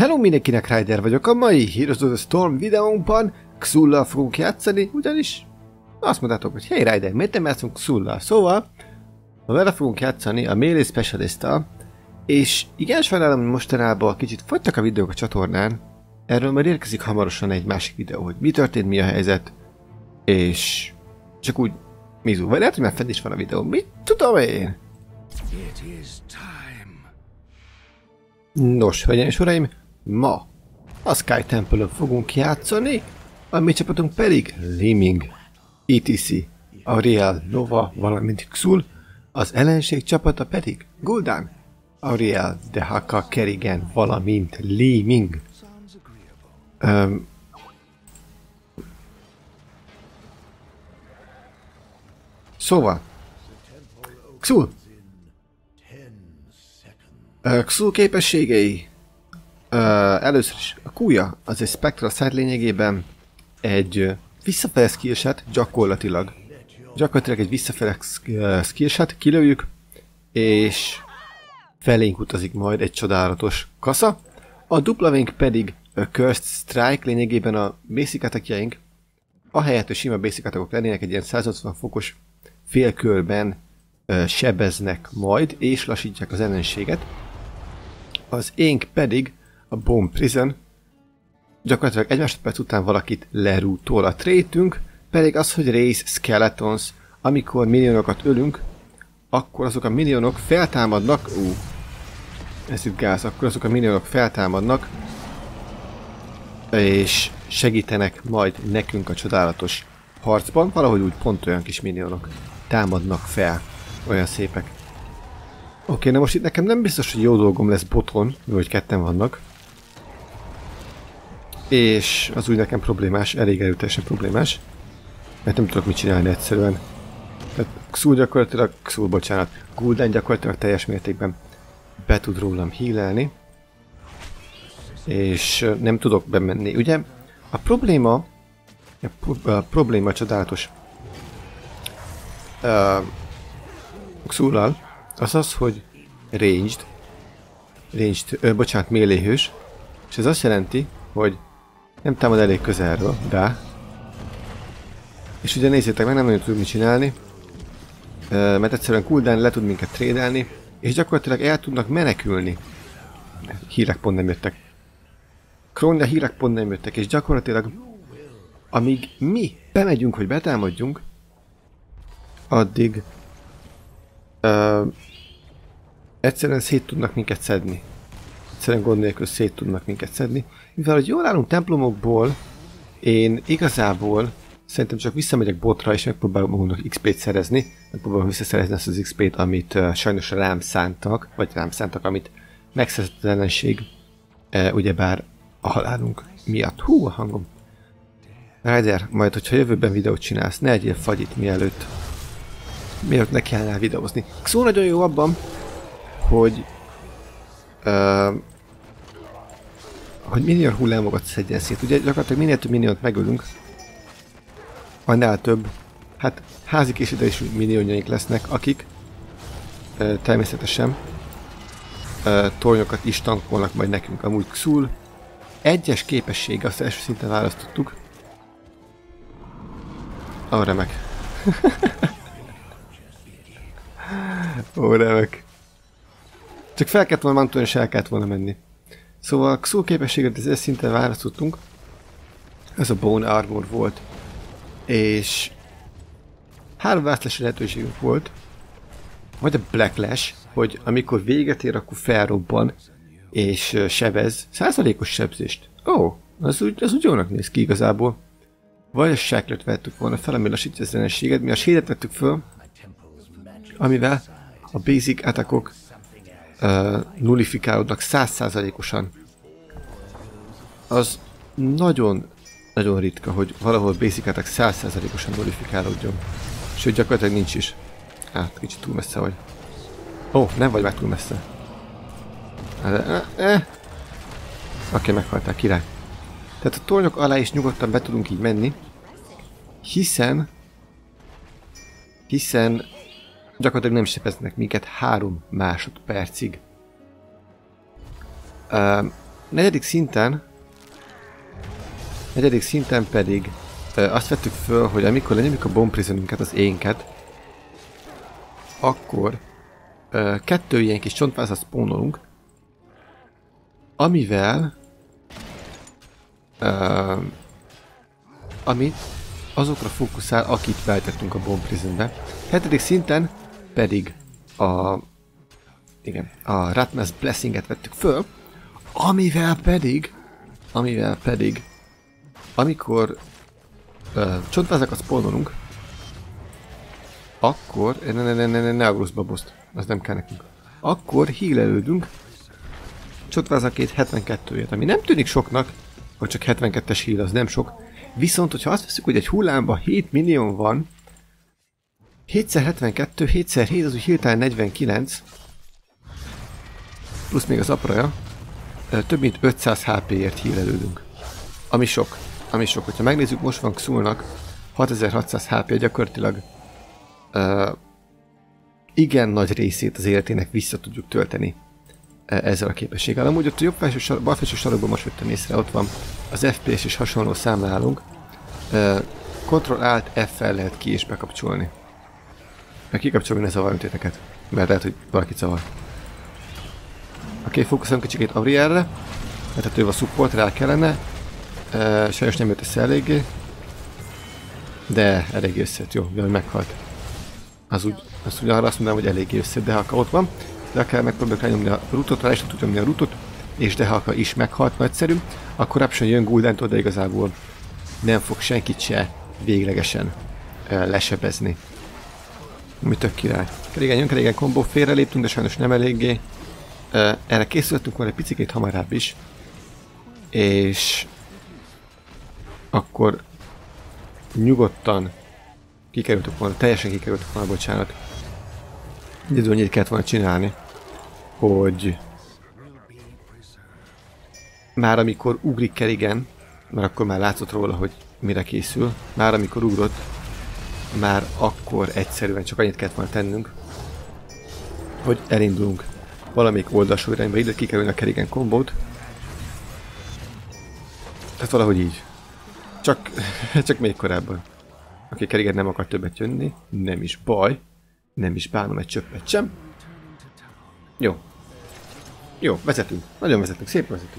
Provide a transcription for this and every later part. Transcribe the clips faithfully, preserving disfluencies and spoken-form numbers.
Hello mindenkinek, Ryder vagyok. A mai Heroes of the Storm videónkban Xul-lal fogunk játszani, ugyanis azt mondtátok, hogy hey Ryder, miért nem játszunk Xul-lal? Szóval, vele fogunk játszani a Melee Specialist-tal, és igen, sajnálom, hogy mostanában kicsit fogytak a videók a csatornán. Erről már érkezik hamarosan egy másik videó, hogy mi történt, mi a helyzet, és csak úgy mizu. Vagy lehet, hogy már fenn is van a videó, mit tudom én? Nos, hölgyeim és uraim, ma a Sky Temple-ön fogunk játszani, a mi csapatunk pedig Li-Ming, et cetera. Auriel, Nova, valamint Xul, az ellenség csapata pedig Gul'dan, Auriel, Dehaka, Kerrigan, valamint Li-Ming. Um, szóval, Xul. Uh, Xul képességei. Uh, először is a kúja, az egy Spectral Sight lényegében egy uh, visszafele skillshot, gyakorlatilag. Gyakorlatilag egy visszafele uh, skillshot, kilőjük, és felénk utazik majd egy csodálatos kasza. A duplavink pedig a Cursed Strike, lényegében a basic attackjaink, ahelyett, hogy sima basic attackok lennének, egy ilyen száz nyolcvan fokos félkörben uh, sebeznek majd, és lassítják az ellenséget. Az énk pedig a Bone Prison, gyakorlatilag egy másodperc után valakit lerútol. A trétünk pedig az, hogy Raise Skeletons, amikor minionokat ölünk, akkor azok a minionok feltámadnak, ú, ez itt gáz, akkor azok a minionok feltámadnak, és segítenek majd nekünk a csodálatos harcban, valahogy úgy pont olyan kis minionok támadnak fel, olyan szépek. Oké, okay, na most itt nekem nem biztos, hogy jó dolgom lesz boton, hogy ketten vannak. És az úgy nekem problémás, elég erőteljesen problémás. Mert nem tudok mit csinálni egyszerűen. Tehát Xul gyakorlatilag, Xul bocsánat, Gul'dan gyakorlatilag teljes mértékben be tud rólam healelni. És nem tudok bemenni. Ugye a probléma, a, pro, a probléma csodálatos uh, Xul-lal, az az, hogy ranged, ranged, ö, bocsánat, melee hős, és ez azt jelenti, hogy nem támad elég közelről, de, és ugye nézzétek meg, nem nagyon tud mit csinálni, ö, mert egyszerűen Gul'dan le tud minket trédelni, és gyakorlatilag el tudnak menekülni. Hírek pont nem jöttek. Krónja hírek pont nem jöttek, és gyakorlatilag, amíg mi bemegyünk, hogy betámadjunk, addig Uh, egyszerűen szét tudnak minket szedni. Egyszerűen gond nélkül szét tudnak minket szedni. Mivel, hogy jól állunk templomokból, én igazából szerintem csak visszamegyek botra, és megpróbálom magunknak iksz pét szerezni. Megpróbálom visszaszerezni ezt az iksz pét, amit uh, sajnos rám szántak, vagy rám szántak, amit megszerzett az ellenség, uh, ugyebár a halálunk miatt. Hú, a hangom. Ryder, majd hogyha jövőben videót csinálsz, ne egyél fagyit mielőtt Mielőtt ne kellene videózni. Xul nagyon jó abban, hogy uh, hogy minion hullámokat szedjen szét. Ugye gyakorlatilag minél több miniont megölünk, annál több, hát házi készítésű minionjaink lesznek, akik uh, természetesen uh, tornyokat is tankolnak majd nekünk. Amúgy Xul egyes képesség, azt első szinten választottuk. Ó, remek. Ó, remek. Csak fel kellett volna mantolni, és el kellett volna menni. Szóval a Xul képességet az szinten választottunk. Ez a Bone Armor volt. És három választási lehetőségünk volt. Vagy a Black Lash, hogy amikor véget ér, akkor felrobban és sebez. Százalékos sebzést. Ó, az úgy, az úgy jónak néz ki igazából. Vagy a Shacklet vettük volna fel, ami lassítja az ellenséget. Mi a Shield-et vettük föl, amivel a basic attackok uh, nullifikálódnak száz százalékosan. Az nagyon, nagyon ritka, hogy valahol basic attack száz százalékosan nullifikálódjon. Sőt, gyakorlatilag nincs is. Hát, kicsit túl messze vagy. Ó, oh, nem vagy már túl messze. Eh, eh. Oké, okay, meghaltál, király. Tehát a tornyok alá is nyugodtan be tudunk így menni, hiszen hiszen gyakorlatilag nem sebeznek minket három másodpercig. Uh, negyedik szinten, negyedik szinten pedig ö, azt vettük föl, hogy amikor lenyomjuk a bomb prisonünket, az énket, akkor ö, kettő ilyen kis csontvázat spónolunk, amivel ö, amit azokra fókuszál, akit beállítottunk a bomb prisonbe. hetedik szinten pedig a igen, a Ratmas Blessinget vettük föl, amivel pedig amivel pedig amikor uh, csontvázakat spónolunk, akkor ne ne ne ne ne, ne agrusz baboszt, az nem kell nekünk. Akkor hílelődünk csontvázakét hetvenkettőért, ami nem tűnik soknak, hogy csak hetvenkettes híl, az nem sok. Viszont, hogyha azt veszük, hogy egy hullámban hét millió van, hétszer hetvenkettő, hétszer hét, az úgy hirtelen negyvenkilenc, plusz még az apraja, több mint ötszáz há pé-ért hílelődünk. Ami sok. Ami sok. Hogyha megnézzük, most van Xulnak hatezer-hatszáz há pé, gyakorlatilag uh, igen nagy részét az életének vissza tudjuk tölteni uh, ezzel a képességgel. Amúgy ott a jobb felső sar bal felső sarokban most vettem észre, ott van az ef pé es és hasonló számlálunk. Uh, Ctrl-Alt F-fel lehet ki és bekapcsolni. Meg kikapcsolni ne zavarjon titeket, mert lehet, hogy valakit zavar. Oké, okay, fókuszolunk kicsikét Aurielre, mert ő a support, rá kellene. Uh, sajnos nem jött össze eléggé. De eléggé összejött, jó, mivel meghalt. Az úgy, azt úgy arra azt mondanám, hogy eléggé összejött, Dehaka ott van. Dehaka megpróbáljuk rányomni a rutot, rá is tudjuk nyomni a rutot, és Dehaka is meghalt, nagyszerű. A Corruption jön Guldentól, de igazából nem fog senkit se véglegesen uh, lesebezni. Mi tök király. Kerigen jön, Kerigen kombó, félreléptünk, de sajnos nem eléggé. Uh, erre készültünk volna egy picikét hamarabb is. És akkor nyugodtan kikerültük volna, teljesen kikerültük volna, bocsánat. Így annyit kellett volna csinálni, hogy már amikor ugrik Kerigen, mert akkor már látszott róla, hogy mire készül, már amikor ugrott, már akkor egyszerűen csak annyit kellett volna tennünk, hogy elindulunk valamelyik oldalsó irányba, ide kikerülni a Kerigen kombót. Tehát valahogy így. Csak, csak még korábban. Oké, Kerigen nem akar többet jönni, nem is baj. Nem is bánom egy csöppet sem. Jó. Jó, vezetünk. Nagyon vezetünk, szép vezetünk.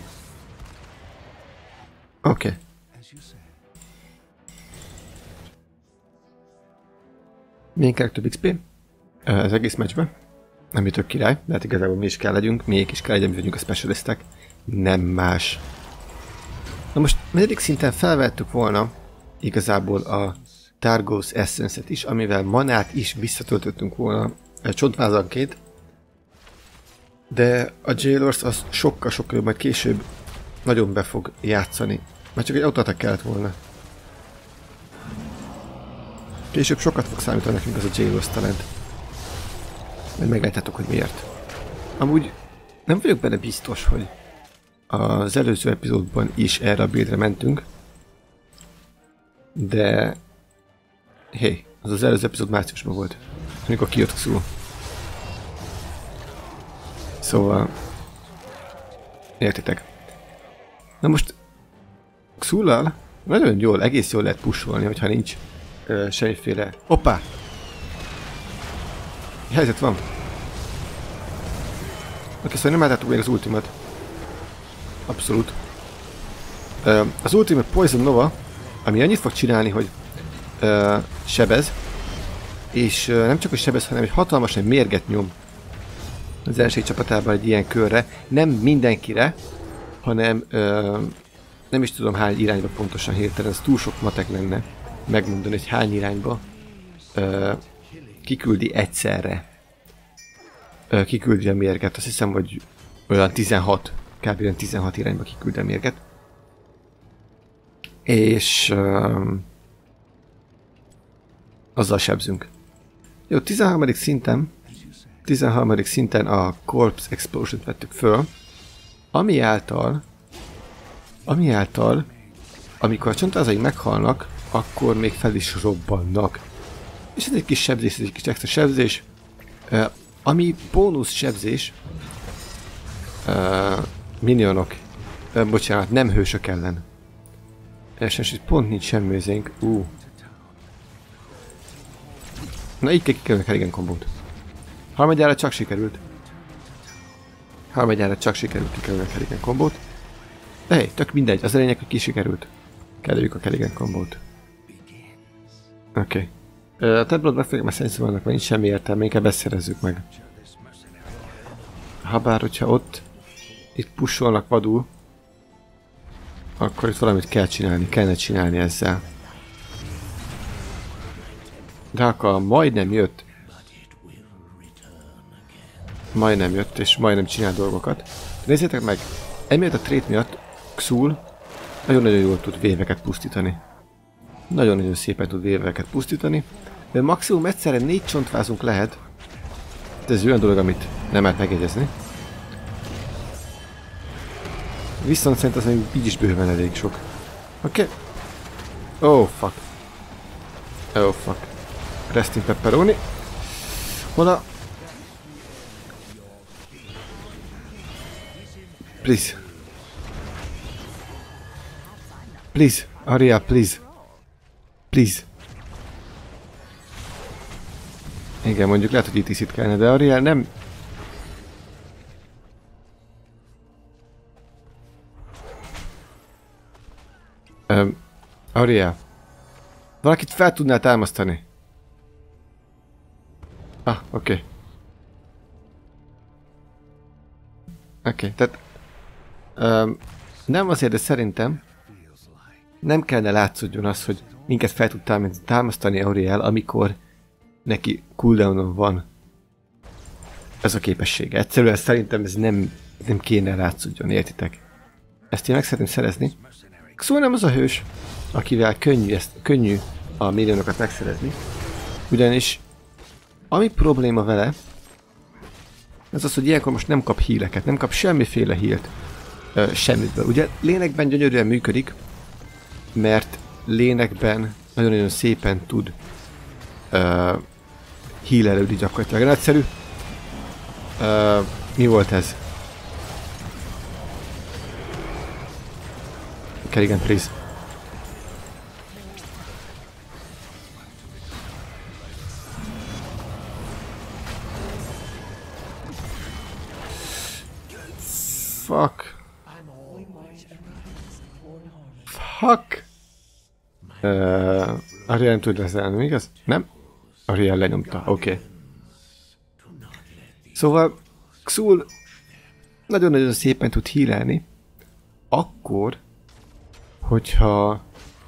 Oké. Okay. Milyen kell több iksz pé? Az egész meccsben. Ami tök király, de hát igazából mi is kell legyünk, miék is kell legyen, mi vagyunk a specialistek. Nem más. Na most negyedik szinten felvettük volna igazából a Targos Essence-et is, amivel manát is visszatöltöttünk volna csontvázanként. De a Jailors az sokkal-sokkal majd később nagyon be fog játszani. Mert csak egy autoattack kellett volna. Később sokat fog számítani nekünk az a Jailors talent. Mert meglátjátok, hogy miért. Amúgy nem vagyok benne biztos, hogy az előző epizódban is erre a buildre mentünk. De... Hé, hey, az az előző epizód márciusban volt. Amikor kijött Xul. Szóval... Értitek. Na most... Xullal nagyon jól, egész jól lehet pusolni, hogyha nincs ö, semmiféle... Hoppá! Helyzet van. Oké, szóval nem láttátok még az ultimat. Abszolút. Ö, az Ultimate Poison Nova, ami annyit fog csinálni, hogy ö, sebez, és ö, nem csak hogy sebez, hanem egy hatalmasan mérget nyom az első csapatában egy ilyen körre. Nem mindenkire, hanem ö, nem is tudom hány irányba pontosan hirtelen, ez túl sok matek lenne megmondani, hogy hány irányba ö, kiküldi egyszerre. Ö, kiküldi a mérget, azt hiszem, hogy olyan tizenhat, kb. Olyan tizenhat irányba kiküldi a mérget. És ö, azzal sebzünk. Jó, tizenharmadik szinten tizenharmadik szinten a Corpse Explosion-t vettük föl, ami által ami által amikor a csontvázaink meghalnak, akkor még fel is robbannak. És ez egy kis sebzés, ez egy kis extra sebzés, uh, ami bónusz sebzés uh, minionok Ö, bocsánat, nem hősök ellen. És itt pont nincs semmi özénk. Uh. Na így kell kikerülni a Kerrigan kombót. Harmadjára csak sikerült. Harmadjára csak sikerült kikerülni a Kerrigan kombót. De hey, tök mindegy, az a lényeg, hogy ki sikerült. Kerüljük a Kerrigan kombót. Oké. Okay. A Templot meg fogjuk, mert szerintem vannak, mert nincs semmi értelme, inkább beszerezzük meg. Habár, hogyha ott itt pusolnak vadul, akkor itt valamit kell csinálni, kellene csinálni ezzel. De akkor majdnem jött. Majdnem jött, és majdnem csinál dolgokat. Nézzétek meg, emiatt a trét miatt Xul nagyon-nagyon jól tud véveket pusztítani. Nagyon-nagyon szépen tud véveket pusztítani. De maximum egyszerre négy csontvázunk lehet. De ez olyan dolog, amit nem lehet megjegyezni. Viszont szerintem az még így is bőven elég sok. Oké. Okay. Oh fuck. Oh fuck. Resting pepperoni. Hola. Please. Please. Aria, please. Please. Igen, mondjuk lehet, hogy itt is itt kellene, de Ariel nem... Um, Ariel. Valakit fel tudnál támasztani? Ah, oké. Okay. Oké, okay, tehát... Um, nem azért, de szerintem nem kellene látszódjon az, hogy minket fel tud támasztani Auriel, amikor neki cooldownon van ez a képessége. Egyszerűen szerintem ez nem, nem kéne látszódjon, értitek? Ezt én meg szeretném szerezni. Szóval nem az a hős, akivel könnyű, ezt, könnyű a milliónokat megszerezni. Ugyanis ami probléma vele, az az, hogy ilyenkor most nem kap híleket, nem kap semmiféle hílt. Ö, semmiből. Ugye lélekben gyönyörűen működik, mert lélekben nagyon-nagyon szépen tud uh, healerődni gyakorlatilag. Nagyszerű. Uh, mi volt ez? Kerrigan, please. Fuck. Fuck. Uh, Ariel nem tud lezelni, igaz? Nem? Ariel lenyomta, oké. Okay. Szóval Xul nagyon-nagyon szépen tud healelni, akkor, hogyha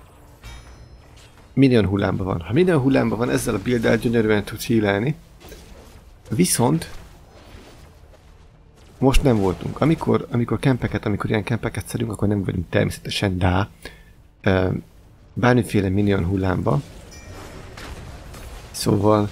minion hullámban van. Ha minion hullámban van, ezzel a builddel gyönyörűen tud healelni, viszont most nem voltunk. Amikor, amikor kempeket, amikor ilyen kempeket szedünk, akkor nem vagyunk természetesen, de uh, bármiféle minion hullámba. Szóval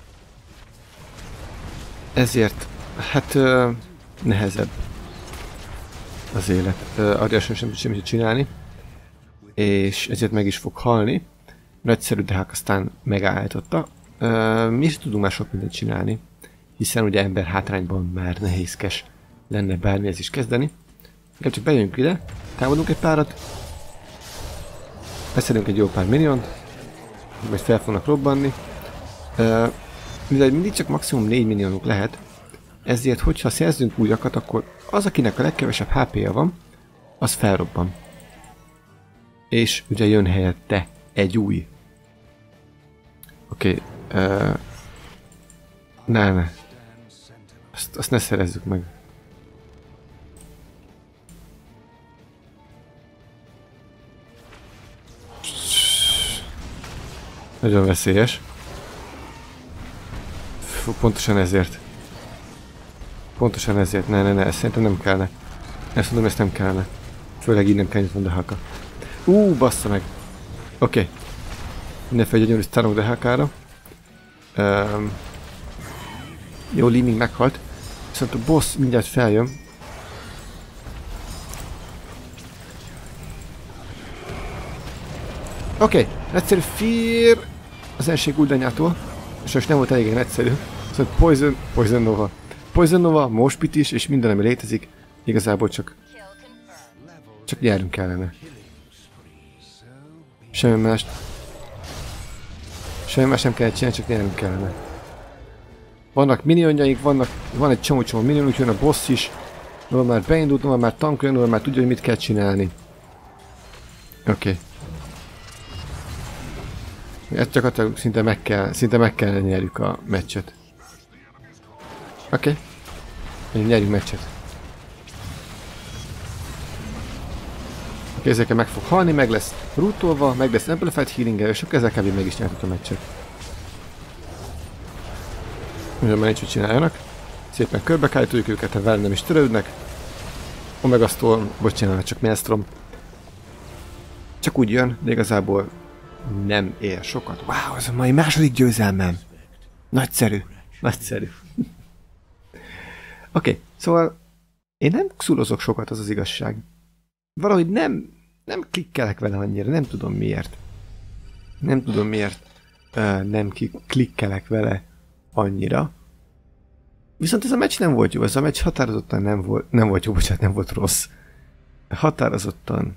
ezért hát uh, nehezebb az élet. Uh, Ariel sem sem semmit csinálni, és ezért meg is fog halni. Nagyszerű, de hát aztán megállította. Uh, mi is tudunk már sok mindent csinálni, hiszen ugye ember hátrányban már nehézkes lenne bármihez is kezdeni. Inkább csak bejönjünk ide, támadunk egy párat, beszedünk egy jó pár miniont, majd fel fognak robbanni. Uh, mivel mindig csak maximum négy minionunk lehet, ezért hogyha szerzünk újakat, akkor az, akinek a legkevesebb há pé-ja van, az felrobban. És ugye jön helyette egy új. Oké. Okay, uh, ne, ne. Azt, azt ne szerezzük meg. Nagyon veszélyes. Fú, pontosan ezért. Pontosan ezért. Ne, ne, ne, ezt szerintem nem kellene. Ezt mondom, ezt nem kellene. Főleg így nem kell nyitva de haka. Ú, bassza meg. Oké. Okay. Mindenféle gyönyörű sztárunk de hakára. Um, jó, Liming meghalt. Viszont a boss mindjárt feljön. Oké, okay. Egyszerű Fear az első guldanyától. És most nem volt elég egyszerű. Szóval Poison, Poison Nova. Poison Nova, Moshpit is, és minden, ami létezik. Igazából csak Csak nyerünk kellene. Semmi más. Semmi más nem kell csinálni, csak nyerünk kellene. Vannak minionjaink, vannak, van egy csomó-csomó minionunk, jön a boss is. Noha már beindult, noha már tank jön, noha már tudja, hogy mit kell csinálni. Oké. Okay. Ezt csak szinte meg kell, szinte meg kell nyerjük a meccset. Oké. Okay. Nyerjünk meccset. Okay, ezekkel meg fog halni, meg lesz rootolva, meg lesz amplified healing-el, és akkor ezzel kb. Meg is nyertük a meccset. Ugyan már nincs, hogy csináljanak. Szépen körbekállítjuk őket, ha velem nem is törődnek. Omega Storm, bocsánat, csak Maelstrom. Csak úgy jön, de igazából nem ér sokat. Wow, ez a mai második győzelmem! Nagyszerű, nagyszerű. Oké, okay, szóval én nem szulozok sokat, az az igazság. Valahogy nem, nem klikkelek vele annyira, nem tudom miért. Nem tudom miért uh, nem klikkelek vele annyira. Viszont ez a meccs nem volt jó, ez a meccs határozottan nem volt, nem volt jó, bocsánat, nem volt rossz. Határozottan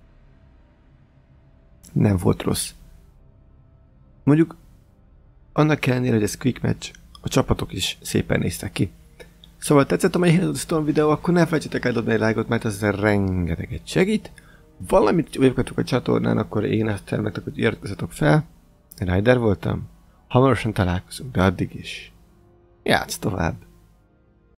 nem volt rossz. Mondjuk, annak ellenére, hogy ez quick match, a csapatok is szépen néztek ki. Szóval tetszett a mai Heroes of the Storm videó, akkor ne felejtsetek el dobni egy lájkot, mert ez rengeteget segít. Valamit vagyok a csatornán, akkor én ezt termektek, hogy iratkozzatok fel. Rider voltam. Hamarosan találkozunk, de addig is. Játsz tovább!